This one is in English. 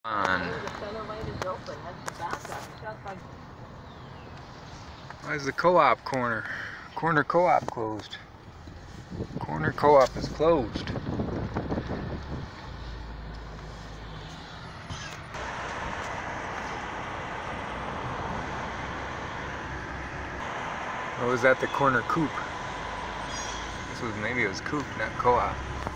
On. Why is the co-op corner co-op closed? Corner co-op is closed. Or was that the corner coop? Maybe it was coop, not co-op.